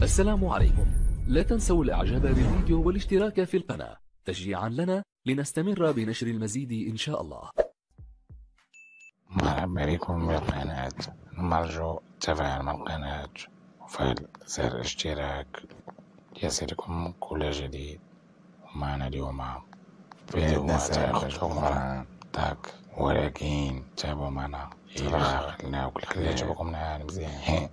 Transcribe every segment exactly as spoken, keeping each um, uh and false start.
السلام عليكم. لا تنسوا الاعجاب بالفيديو والاشتراك في القناة تشجيعا لنا لنستمر بنشر المزيد ان شاء الله. مرحبا بكم بالقناة، نرجو التفاعل مع القناة وفعل زر الاشتراك ليصلكم كل جديد. ومعنا اليوم فيديو أخرى تاك، ولكن تابعوا معنا إلى خلنا وكل يعجبكم معنا مزيان.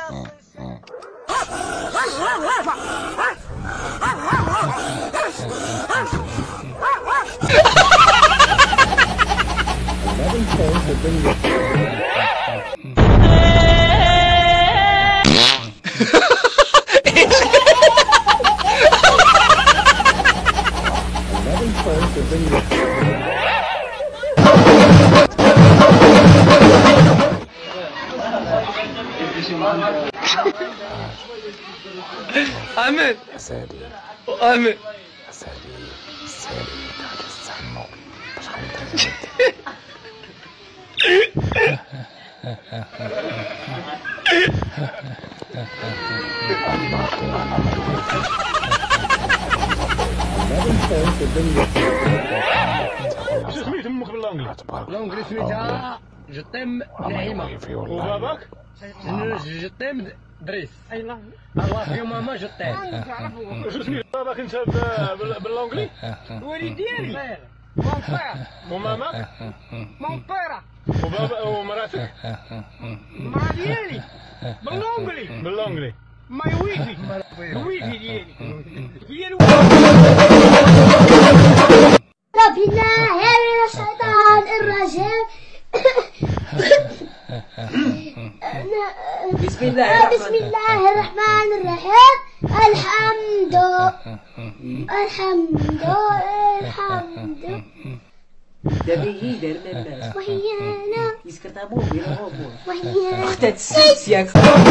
آمين أسالي آمين أسالي أسالي قاعد يستحموا باش خليت شو سميت امك باللونجلي؟ باللونجلي سميتها جطيم نعيمة. وباباك؟ جطيم دريس. الله في ماما جطيم. شو سميت باباك انت باللونجلي؟ الوالد ديالي مون بير. وماماك؟ مون بيرا. وبابا ومراتك؟ المرا ديالي باللونجلي. باللونجلي. ماي ويفي الويفي ديالي هي بالله من الشيطان الرجيم. بسم الله بسم الله الرحمن الرحيم. الحمد الحمد الحمد دابا دار ماما وهي انا يسكت ابوه بلا ابوه وهي انا اختها تسيس ياك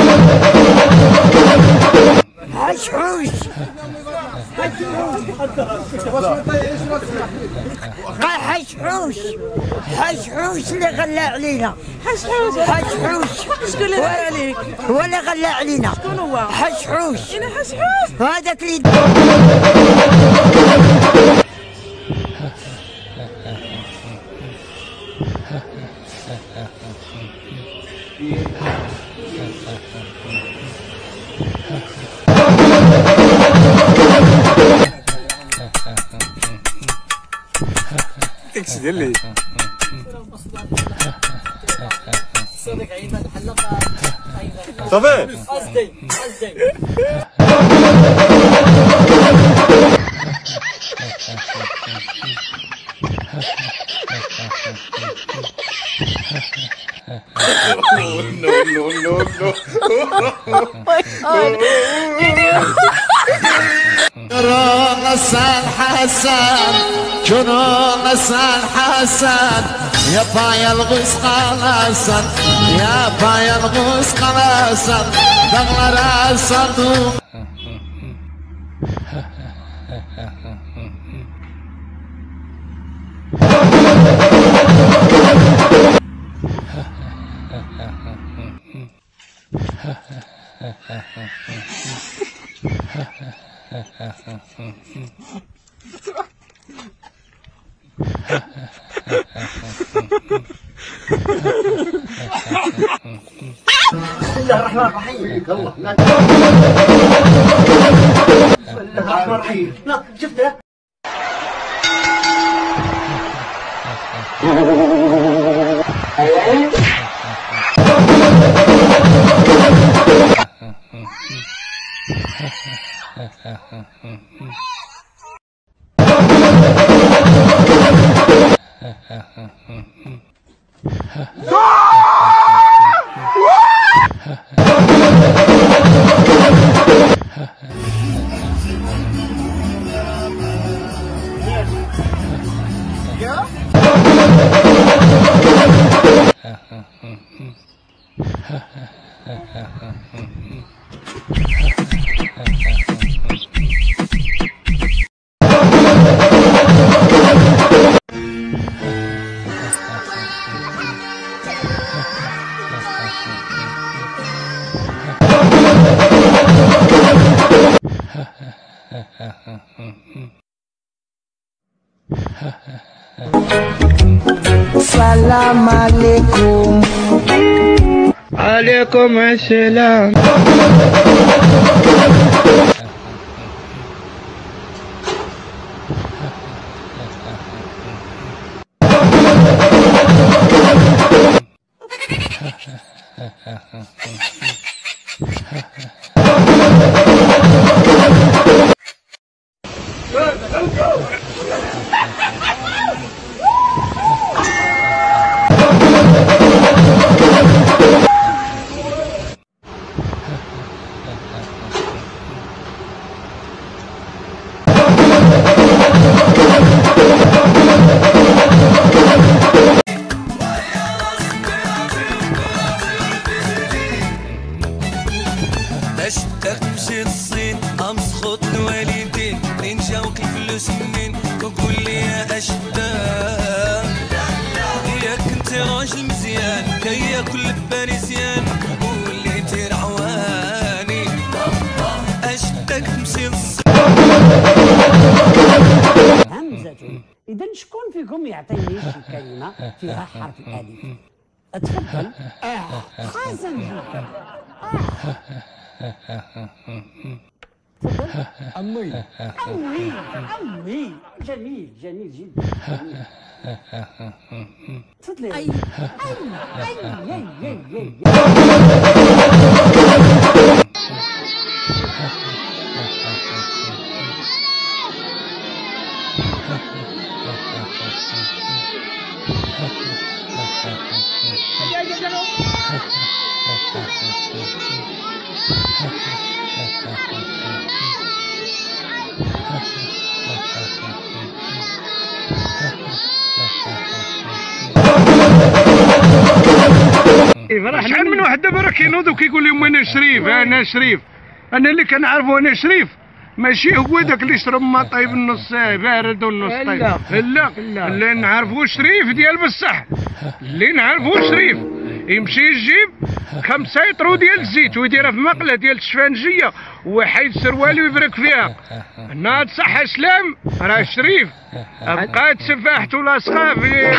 حشوش حشوش حشوش اللي غلى علينا. حشحوش حشوش شكون اللي دار عليك؟ هو اللي غلى علينا. شكون هو؟ حشوش انا حشحوش هذاك اللي اكس ديال لي صدق عيبك حلق صافي قصدي قصدي نو نو نو نو غسان حسن شنو غسان حسن يا بايا الغوص قلاسن يا بايا الغوص قلاسن دغل راسن بسم الله الرحمن الرحيم. الله لا بسم الله الرحمن الرحيم. لا شفته السلام عليكم. عليكم السلام. اشتاق تمشي للصين امسخط الوالدين منين جاوك الفلوس منين وقول لي يا اشتاق ياك انت راجل مزيان كياكل باريسيان وقول لي دير عواني اشتاق تمشي للصين. همزة إذا شكون فيكم يعطيني شي كلمة فيها حرف الألف؟ تفضل. آه حسن جدا. تفضل. أمي أمي أمي جميل جميل جدا. تفضلي. أي أي أي أي أي شحال من واحد دابا راه كينوض وكيقول لهم انا شريف انا شريف. انا اللي كنعرفو انا شريف ماشي هو داك اللي شرب ما طايب النص بارد والنص طايب. لا لا اللي نعرفو شريف ديال بصح. اللي نعرفو شريف يمشي يجيب خمسة يطرو ديال الزيت ويديرها في مقله ديال الشفانجيه ويحيد سروالي ويبرك فيها. ناض صح سلام راه شريف. بقات سفاحته لاصقه في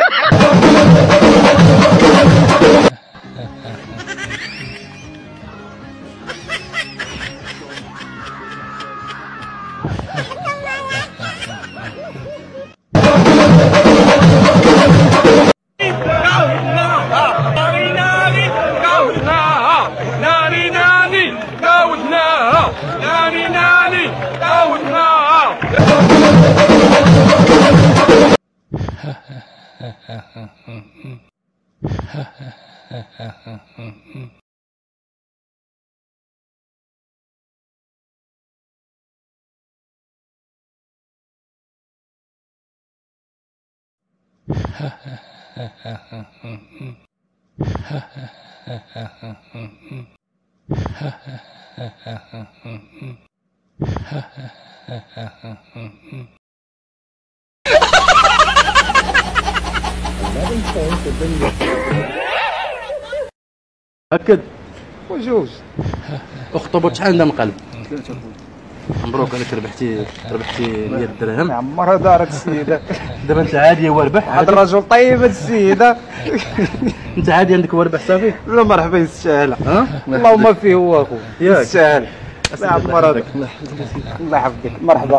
أكد وجوج. اخطبوط شحال عندها من قلب؟ مبروك عليك ربحتي ربحتي مية درهم. عمرها دارت السيدة. دابا انت عادي هو ربح. هذا الرجل طيب هاد السيدة. انت عادي عندك هو ربح صافي؟ لا مرحبا يستاهل. ها؟ اللهم فيه هو اخو. يستاهل. الله يعمر هذاك. الله يحفظك. مرحبا.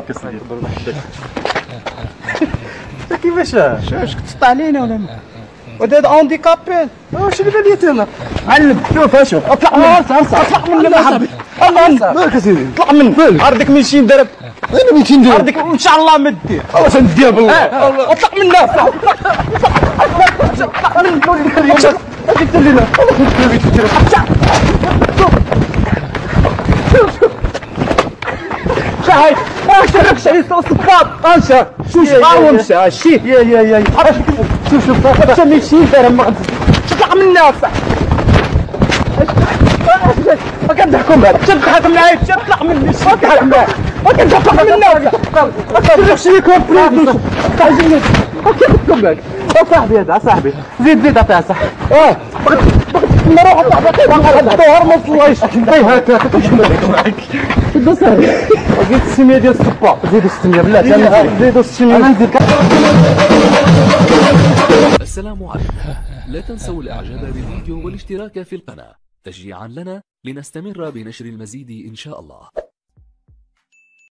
كيفاش؟ واش كنت تطلع علينا ولا ما؟ وهذا اونديكابي. واش اللي باليت انا؟ علم شوف اشوف اطلع من اطلع من الله حبيبي الله مالك اسيدي اطلع من عرضك ميتين درهم. انا ميتين درهم عرضك ان شاء الله ما دير خلاص نديها بالله. اطلع من الناس اطلع من اليوم هذيك الليله شاهد اشرك شي صفاط انشا شو شقاوم مشى شي يا يا يا شوف شوف حتى ميتين درهم ما اطلع من الناس. ما كنضحكوا معاك تضحك معايا تطلع مني تضحك معايا ما كنضحك منك ما كنديرش لي كومبليت تعجبني ما كنضحكوا معاك صاحبي هذا صاحبي زيد زيد عطيها صح اه بغيت نروح نطلع الظهر ما وصلناش طيب هاك هاك كنضحك معاك شدو ساهل زيد ستمية ديال الصباط زيدوا ستمية بلاتي زيدوا ستمية انا نزيد السلام عليكم. لا تنسوا الاعجاب بالفيديو والاشتراك في القناة تشجيعا لنا لنستمر بنشر المزيد إن شاء الله.